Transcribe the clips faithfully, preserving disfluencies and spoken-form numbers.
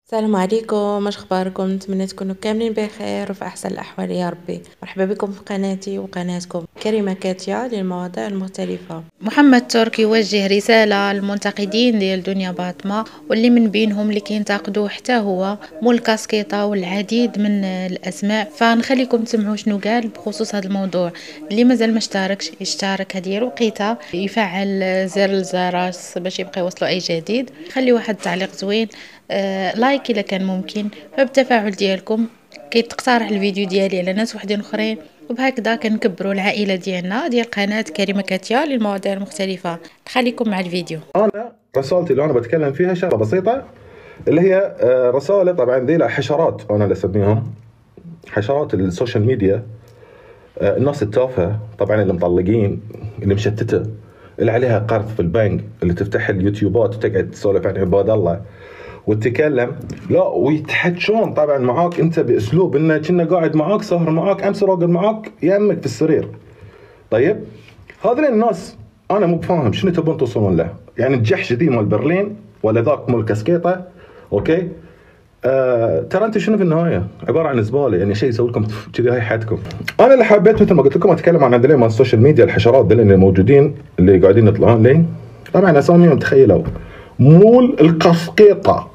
السلام عليكم، اش اخباركم؟ نتمنى تكونوا كاملين بخير وفي احسن الاحوال يا ربي. مرحبا بكم في قناتي وقناتكم كريمه كاتيا للمواضيع المختلفه. محمد تركي يوجه رساله للمنتقدين ديال دنيا باطمه، واللي من بينهم اللي كينتقدوه حتى هو مول الكاسكيطه والعديد من الاسماء. فنخليكم تسمعوا شنو قال بخصوص هذا الموضوع. اللي مازال ما اشتركش يشترك، هذه الوقيته يفعل زر الجرس باش يبقى يوصلوا اي جديد. خلي واحد التعليق زوين، آه، لايك اذا كان ممكن. فبالتفاعل ديالكم كيتقترح الفيديو ديالي على ناس وحدين اخرين، وبهكذا كنكبروا العائله ديالنا ديال قناه كريمه كاتيا للمواضيع المختلفه. نخليكم مع الفيديو. انا رسالتي اللي انا بتكلم فيها شغله بسيطه، اللي هي آه، رساله طبعا ذي حشرات، انا اللي اسميهم حشرات السوشيال ميديا. آه، الناس التافهه طبعا، اللي مطلقين، اللي مشتته، اللي عليها قرض في البنك، اللي تفتح اليوتيوبات وتقعد تسولف عن عباد الله وتتكلم، لا ويتحجون طبعا معاك انت باسلوب انه كنا قاعد معاك، سهر معاك، امس راقد معاك، يمك في السرير. طيب هذول الناس انا مو بفاهم شنو تبون توصلون له، يعني الجحش ذي مال برلين ولا ذاك مال كاسكيطه، اوكي؟ آه ترى انت شنو في النهايه؟ عباره عن زباله، يعني شيء يسوي لكم كذي، هاي حياتكم. انا اللي حبيت مثل ما قلت لكم اتكلم عن هذول مال السوشيال ميديا، الحشرات ذول اللي موجودين، اللي قاعدين يطلعون لي. طبعا اساميهم تخيلوا: مول القسقيطه،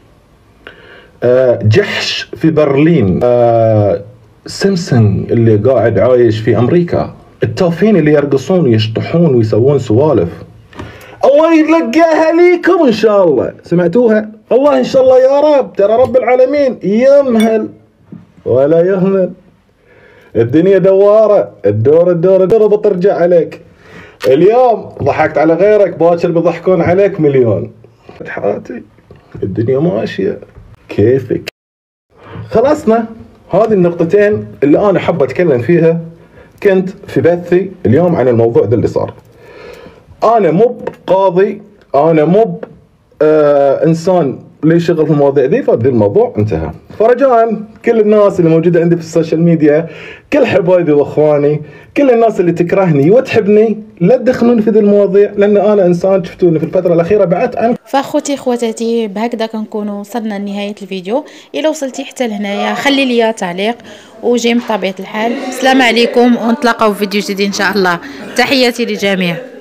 آه جحش في برلين، آه سمسم اللي قاعد عايش في امريكا، التافهين اللي يرقصون ويشطحون ويسوون سوالف. الله يلقاها ليكم ان شاء الله، سمعتوها؟ الله ان شاء الله يا رب، ترى رب العالمين يمهل ولا يهمل. الدنيا دواره، الدور الدور الدور بترجع عليك. اليوم ضحكت على غيرك، باكر بيضحكون عليك مليون. حياتي الدنيا ماشيه كيفك. خلصنا هذه النقطتين اللي انا حاب اتكلم فيها. كنت في بثي اليوم عن الموضوع ذا اللي صار. انا مو قاضي، انا مو آه انسان لي شغل في المواضيع ذي، فذي الموضوع انتهى. فرجاء كل الناس اللي موجوده عندي في السوشيال ميديا، كل حبايبي واخواني، كل الناس اللي تكرهني وتحبني، لا تدخلون في ذي المواضيع، لان انا انسان شفتوني في الفتره الاخيره بعدت عن. فاخوتي خواتاتي، بهكذا كنكونوا وصلنا لنهايه الفيديو. الى وصلتي حتى لهنايا خلي لي تعليق وجيم بطبيعه الحال. السلام عليكم ونتلاقاو في فيديو جديد ان شاء الله. تحياتي للجميع.